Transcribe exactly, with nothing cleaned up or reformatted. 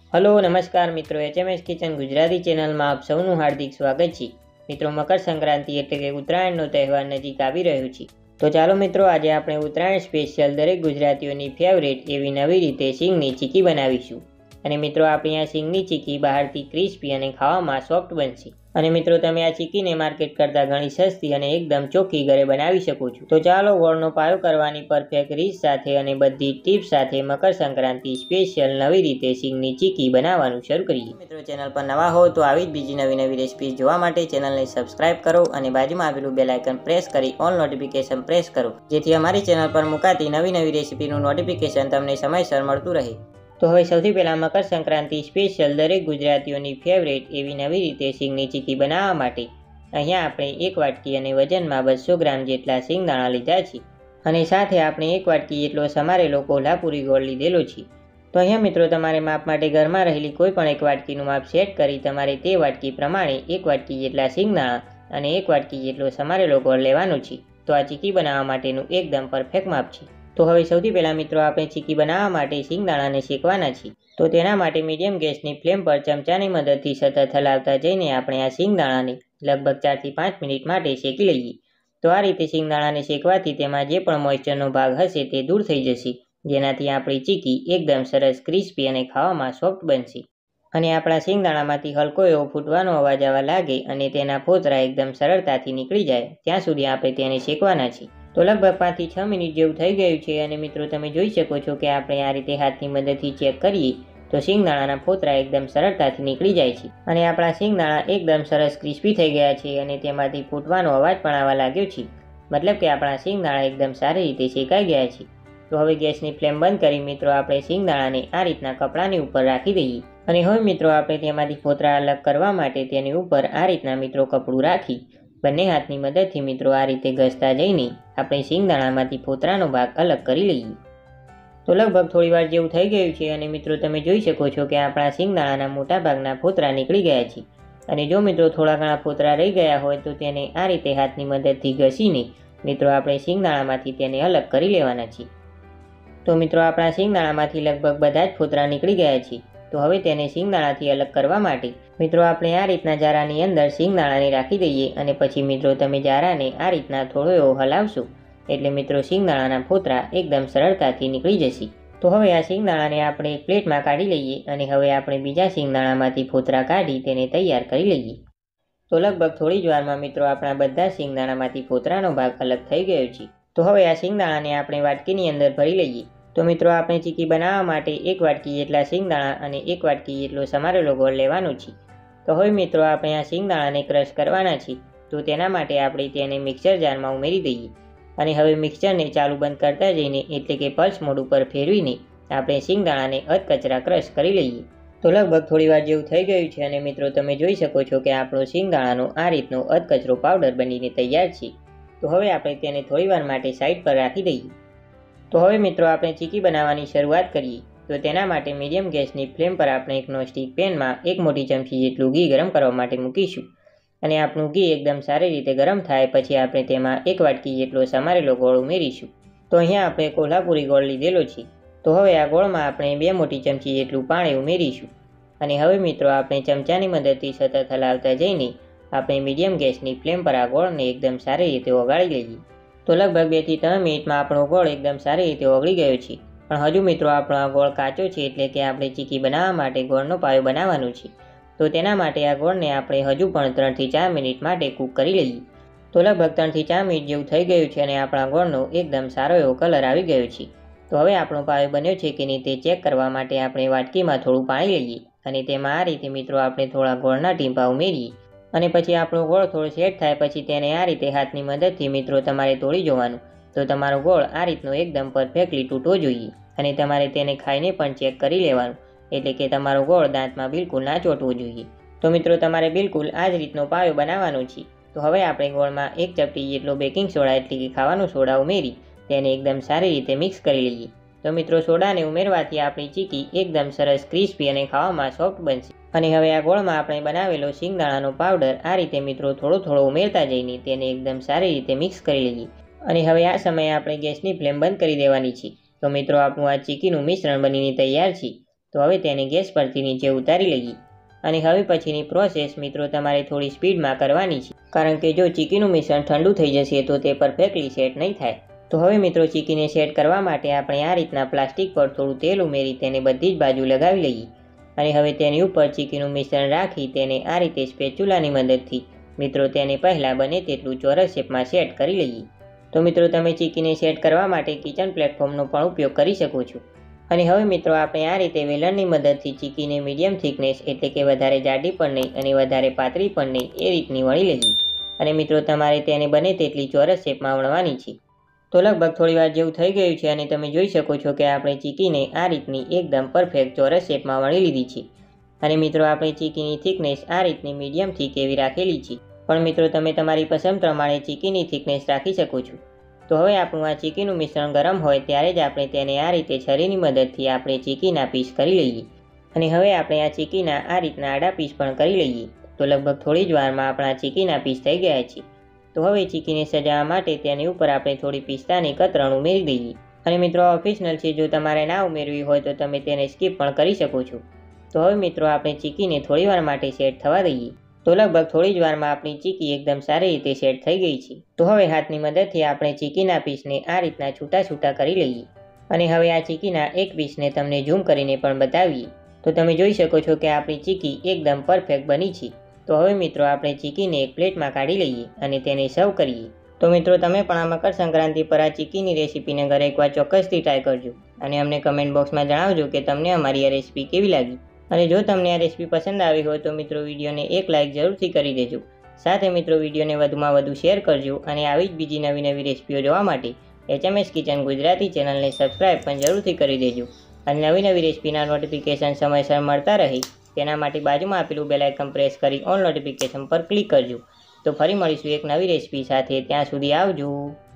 Hello नमस्कार मित्रों, HMS kitchen Gujarati channel में आप सौનું हार्दिक स्वागत है। मित्रों, मकरसंक्रांति एटले के उत्तरायणનો તહેવાર નજીક આવી રહ્યો છે, તો ચાલો મિત્રો આજે આપણે ઉત્તરાયણ સ્પેશિયલ દરેક ગુજરાતીઓની ફેવરેટ એવી નવી રીતે સિંગની ચીકી બનાવીશું। અને મિત્રો આપણી આ સિંગની ચીકી બહારથી ક્રિસ્પી અને ખાવામાં સોફ્ટ બનશે। અને મિત્રો તમે આ ચીકીને માર્કેટ કરતાં ઘણી સસ્તી અને એકદમ ચોખ્ખી ઘરે બનાવી શકો છો। તો ચાલો ગોળનો પાયો કરવાની પરફેક્ટ રીત સાથે અને બધી ટિપ્સ સાથે મકર સંક્રાંતિ સ્પેશિયલ નવી રીતે સિંગની ચીકી બનાવવાનું શરૂ કરીએ। મિત્રો ચેનલ પર નવા હો તો આવી જ બીજી નવી નવી રેસિપીઝ જોવા માટે ચેનલને સબસ્ક્રાઇબ કરો અને બાજુમાં આવેલું બેલ આઇકન પ્રેસ કરી ઓલ નોટિફિકેશન પ્રેસ કરો, જેથી અમારી ચેનલ પર મુકાતી નવી નવી રેસિપીનું નોટિફિકેશન તમને સમયસર મળતું રહે। તો હવે સૌથી પહેલાં મકર સંક્રાંતિ સ્પેશિયલ દરેક ગુજરાતીઓની ફેવરેટ એવી નવી રીતે સિંગની ચીકી બનાવવા માટે અહીંયા આપણે એક વાટકી અને વજનમાં બસો ગ્રામ જેટલા સિંગદાણા લીધા છે અને સાથે આપણે એક વાટકી જેટલો સમારેલો કોલ્હાપુરી ગોળ લીધેલો છે। તો અહીંયા મિત્રો તમારે માપ માટે ઘરમાં રહેલી કોઈ પણ એક વાટકીનું માપ સેટ કરી તમારે તે વાટકી પ્રમાણે એક વાટકી જેટલા સિંગદાણા અને એક વાટકી જેટલો સમારેલો ગોળ લેવાનો છે। તો આ ચીકી બનાવવા માટેનું એકદમ પરફેક્ટ માપ છે। તો હવે સૌથી પહેલાં મિત્રો આપણે ચીકી બનાવવા માટે સિંગદાણાને શેકવાના છીએ। તો તેના માટે મીડિયમ ગેસની ફ્લેમ પર ચમચાની મદદથી સતત હલાવતા જઈને આપણે આ સિંગદાણાને લગભગ ચારથી પાંચ મિનિટ માટે શેકી લઈએ। તો આ રીતે સિંગદાણાને શેકવાથી તેમાં જે પણ મોઇસ્ચરનો ભાગ હશે તે દૂર થઈ જશે, જેનાથી આપણી ચીકી એકદમ સરસ ક્રિસ્પી અને ખાવામાં સોફ્ટ બનશે। અને આપણા સિંગદાણામાંથી હલકો એવો ફૂટવાનો અવાજ આવવા લાગે અને તેના ફોતરા એકદમ સરળતાથી નીકળી જાય ત્યાં સુધી આપણે તેને શેકવાના છીએ। તો લગભગ પાંચથી છ મિનિટ જેવું થઈ ગયું છે અને મિત્રો તમે જોઈ શકો છો કે આપણે આ રીતે હાથની મદદથી ચેક કરીએ તો સિંગદાણાના ફોતરા એકદમ સરળતાથી નીકળી જાય છે અને આપણા સિંગદાણા એકદમ સરસ ક્રિસ્પી થઈ ગયા છે અને તેમાંથી ફૂટવાનો અવાજ પણ આવવા લાગ્યો છે, મતલબ કે આપણા સિંગદાણા એકદમ સારી રીતે શેકાઈ ગયા છે। તો હવે ગેસની ફ્લેમ બંધ કરી મિત્રો આપણે સિંગદાણાને આ રીતના કપડાની ઉપર રાખી દઈએ અને હવે મિત્રો આપણે તેમાંથી ફોતરા અલગ કરવા માટે તેની ઉપર આ રીતના મિત્રો કપડું રાખી બંને હાથની મદદથી મિત્રો આ રીતે ઘસતા જઈને આપણે સિંગદાણામાંથી ફોતરાનો ભાગ અલગ કરી લઈએ। તો લગભગ થોડી વાર જેવું થઈ ગયું છે અને મિત્રો તમે જોઈ શકો છો કે આપણા સિંગદાણાના મોટા ભાગના ફોતરા નીકળી ગયા છે અને જો મિત્રો થોડા ઘણા ફોતરા રહી ગયા હોય તો તેને આ રીતે હાથની મદદથી ઘસીને મિત્રો આપણે સિંગદાણામાંથી તેને અલગ કરી લેવાના છીએ। તો મિત્રો આપણા સિંગદાણામાંથી લગભગ બધા જ ફોતરા નીકળી ગયા છે। તો હવે તેને સિંગદાણાથી અલગ કરવા માટે મિત્રો આપણે આ રીતના જારાની અંદર સિંગદાણાને રાખી દઈએ અને પછી મિત્રો તમે જારાને આ રીતના થોડો એવો હલાવશો એટલે મિત્રો સિંગદાણાના ફોતરા એકદમ સરળતાથી નીકળી જશે। તો હવે આ સિંગદાણાને આપણે એક પ્લેટમાં કાઢી લઈએ અને હવે આપણે બીજા સિંગદાણામાંથી ફોતરા કાઢી તેને તૈયાર કરી લઈએ। તો લગભગ થોડી જ વારમાં મિત્રો આપણા બધા સિંગદાણામાંથી ફોતરાનો ભાગ અલગ થઈ ગયો છે। તો હવે આ સિંગદાણાને આપણે વાટકીની અંદર ભરી લઈએ। તો મિત્રો આપણે ચીકી બનાવવા માટે એક વાટકી જેટલા સિંગદાણા અને એક વાટકી જેટલો સમારેલો ગોળ લેવાનો છે। તો હવે મિત્રો આપણે આ સિંગદાણાને ક્રશ કરવાના છીએ। તો તેના માટે આપણે તેને મિક્સર જારમાં ઉમેરી દઈએ અને હવે મિક્સરને ચાલુ બંધ કરતા જઈને એટલે કે પલ્સ મોડ ઉપર ફેરવીને આપણે સિંગદાણાને અધકચરા ક્રશ કરી લઈએ। તો લગભગ થોડી વાર જેવું થઈ ગયું છે અને મિત્રો તમે જોઈ શકો છો કે આપણો સિંગદાણાનો આ રીતનો અધકચરો પાવડર બનીને તૈયાર છે। તો હવે આપણે તેને થોડી વાર માટે સાઈડ પર રાખી દઈએ। તો હવે મિત્રો આપણે ચીકી બનાવવાની શરૂઆત કરીએ। તો તેના માટે મીડિયમ ગેસની ફ્લેમ પર આપણે એક નોનસ્ટિક પેનમાં એક મોટી ચમચી જેટલું ઘી ગરમ કરવા માટે મૂકીશું અને આપણું ઘી એકદમ સારી રીતે ગરમ થાય પછી આપણે તેમાં એક વાટકી જેટલો સમારેલો ગોળ ઉમેરીશું। તો અહીંયા આપણે કોલ્હાપુરી ગોળ લીધેલો છે। તો હવે આ ગોળમાં આપણે બે મોટી ચમચી જેટલું પાણી ઉમેરીશું અને હવે મિત્રો આપણે ચમચાની મદદથી સતત હલાવતા જઈને આપણે મીડિયમ ગેસની ફ્લેમ પર આ ગોળને એકદમ સારી રીતે ઓગાળી લઈએ। તો લગભગ બે થી ત્રણ મિનિટમાં આપણો ગોળ એકદમ સારી રીતે ઓગળી ગયો છે, પણ હજુ મિત્રો આપણો આ ગોળ કાચો છે એટલે કે આપણે ચીકી બનાવવા માટે ગોળનો પાયો બનાવવાનો છે। તો તેના માટે આ ગોળને આપણે હજુ પણ ત્રણથી ચાર મિનિટ માટે કૂક કરી લઈએ। તો લગભગ ત્રણથી ચાર મિનિટ જેવું થઈ ગયું છે અને આપણા ગોળનો એકદમ સારો એવો કલર આવી ગયો છે। તો હવે આપણો પાયો બન્યો છે કે નહીં તે ચેક કરવા માટે આપણે વાટકીમાં થોડું પાણી લઈએ અને તેમાં આ રીતે મિત્રો આપણે થોડા ગોળના ટીંપા ઉમેરીએ અને પછી આપણો ગોળ થોડો સેટ થાય પછી તેને આ રીતે હાથની મદદથી મિત્રો તમારે તોડી જોવાનું। તો તમારો ગોળ આ રીતનો એકદમ પરફેક્ટલી તૂટવો જોઈએ અને તમારે તેને ખાઈને પણ ચેક કરી લેવાનું, એટલે કે તમારો ગોળ દાંતમાં બિલકુલ ના ચોંટવો જોઈએ। તો મિત્રો તમારે બિલકુલ આ જ રીતનો પાયો બનાવવાનો છે। તો હવે આપણે ગોળમાં એક ચપટી જેટલો બેકિંગ સોડા એટલે કે ખાવાનો સોડા ઉમેરી તેને એકદમ સારી રીતે મિક્સ કરી લઈએ। તો મિત્રો સોડાને ઉમેરવાથી આપણી ચીકી એકદમ સરસ ક્રિસ્પી અને ખાવામાં સોફ્ટ બનશે। અને હવે આ ગોળમાં આપણે બનાવેલો સિંગદાણાનો પાવડર આ રીતે મિત્રો થોડો થોડો ઉમેરતા જઈને તેને એકદમ સારી રીતે મિક્સ કરી લઈએ અને હવે આ સમયે આપણે ગેસની ફ્લેમ બંધ કરી દેવાની છે। તો મિત્રો આપણું આ ચીકીનું મિશ્રણ બનીને તૈયાર છે। તો હવે તેને ગેસ પરથી નીચે ઉતારી લઈએ. અને હવે પછીની પ્રોસેસ મિત્રો તમારે થોડી સ્પીડમાં કરવાની છે, કારણ કે જો ચીકીનું મિશ્રણ ઠંડુ થઈ જશે તો તે પરફેક્ટલી સેટ નહીં થાય. તો હવે મિત્રો ચીકીને સેટ કરવા માટે આપણે આ રીતના પ્લાસ્ટિક પર થોડું તેલ ઉમેરી તેને બધી જ બાજુ લગાવી લઈએ. અને હવે તેની ઉપર ચીકીનું મિશ્રણ રાખી તેને આ રીતે સ્પેચ્યુલાની મદદથી મિત્રો તેને પહેલાં બને તેટલું ચોરસ શેપમાં સેટ કરી લઈએ. તો મિત્રો તમે ચીકીને સેટ કરવા માટે કિચન પ્લેટફોર્મનો પણ ઉપયોગ કરી શકો છો. અને હવે મિત્રો આપણે આ રીતે વેલણની મદદથી ચીકીને મીડિયમ થિકનેસ એટલે કે વધારે જાડી પણ નહીં અને વધારે પાતળી પણ નહીં એ રીતની વણી લઈએ. અને મિત્રો તમારે તેને બને તેટલી ચોરસ શેપમાં વણવાની છે. તો લગભગ થોડી વાર જેવું થઈ ગયું છે અને તમે જોઈ શકો છો કે આપણે ચીકીને આ રીતની એકદમ પરફેક્ટ ચોરસ શેપમાં વણી લીધી છે. અને મિત્રો આપણે ચીકીની થિકનેસ આ રીતની મીડિયમ થીક એવી રાખેલી છે, પણ મિત્રો તમે તમારી પસંદ પ્રમાણે ચીકીની થિકનેસ રાખી શકો છો. તો હવે આપણું આ ચીકીનું મિશ્રણ ગરમ હોય ત્યારે જ આપણે તેને આ રીતે છરીની મદદથી આપણે ચીકીના પીસ કરી લઈએ. અને હવે આપણે આ ચીકીના આ રીતના આડા પીસ પણ કરી લઈએ. તો લગભગ થોડી જ વારમાં આપણા ચીકીના પીસ થઈ ગયા છે. તો હવે ચીકીને સજાવવા માટે તેની ઉપર આપણે થોડી પિસ્તાની કતરણ ઉમેરી દઈએ. અને મિત્રો ઓપ્શનલ છે, જો તમારે ના ઉમેરવી હોય તો તમે તેને સ્કીપ પણ કરી શકો છો. તો હવે મિત્રો આપણે ચીકીને થોડી વાર માટે સેટ થવા દઈએ. તો લગભગ થોડી જ વારમાં આપણી ચીકી એકદમ સારી રીતે સેટ થઈ ગઈ છે. તો હવે હાથની મદદથી આપણે ચીકીના પીસને આ રીતના છૂટા છૂટા કરી લઈએ. અને હવે આ ચીકીના એક પીસને તમને ઝૂમ કરીને પણ બતાવીએ. તો તમે જોઈ શકો છો કે આપણી ચીકી એકદમ પરફેક્ટ બની છે. તો હવે મિત્રો આપણે ચીકીને એક પ્લેટમાં કાઢી લઈએ અને તેને સર્વ કરીએ. તો મિત્રો તમે પણ આ મકર સંક્રાંતિ પર આ ચીકીની રેસીપીને ઘરે એકવાર ચોક્કસથી ટ્રાય કરજો અને અમને કમેન્ટ બોક્સમાં જણાવજો કે તમને અમારી આ રેસીપી કેવી લાગી. અને જો તમને આ રેસીપી પસંદ આવી હોય તો મિત્રો વિડીયોને એક લાઇક જરૂરથી કરી દેજો. સાથે મિત્રો વિડીયોને વધુમાં વધુ શેર કરજો અને આવી જ બીજી નવી નવી રેસીપીઓ જોવા માટે એચએમએસ કિચન ગુજરાતી ચેનલને સબસ્ક્રાઈબ પણ જરૂરથી કરી દેજો. અને નવી નવી રેસીપીના નોટિફિકેશન સમયસર મળતા રહે તેના માટે બાજુમાં આપેલું બેલ આઇકન પ્રેસ કરી ઓલ નોટિફિકેશન પર ક્લિક કરજો. તો ફરી મળીશું એક નવી રેસીપી સાથે. ત્યાં સુધી આવજો.